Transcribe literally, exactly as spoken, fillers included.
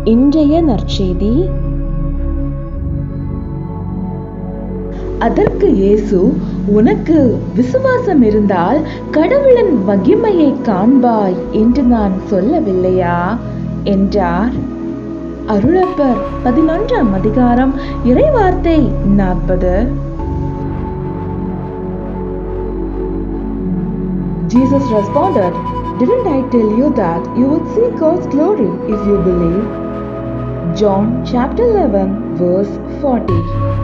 இன்றைய நற்செய்தி. அதற்கு இயேசு, உனக்கு விசுவாசம் இருந்தால் கடவுளின் மகிமையை காண்பாய் என்று நான் சொல்லவில்லையா என்றார். அருளப்பர் பதினொன்றாம் அதிகாரம் இறைவார்த்தை நாற்பது. Jesus responded, "Didn't I tell you that you would see God's glory if you believe?" John chapter eleven verse forty.